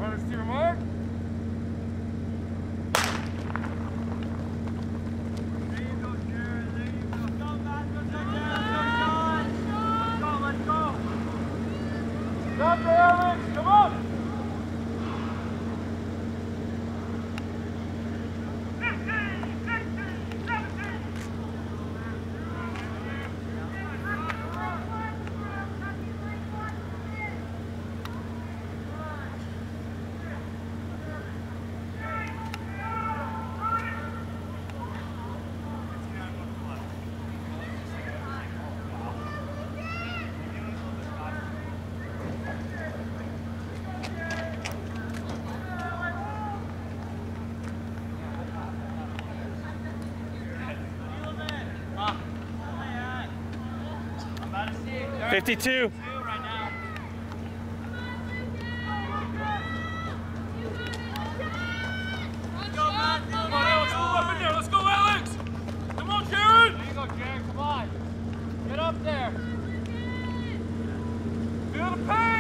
Runners to your mark. Stop there, Alex! Come on! Right 52. Right now. Come on, Alex, move up in there. Let's go, Alex! Come on, Karen! There you go, Jared. Come on. Get up there. Feel the pain!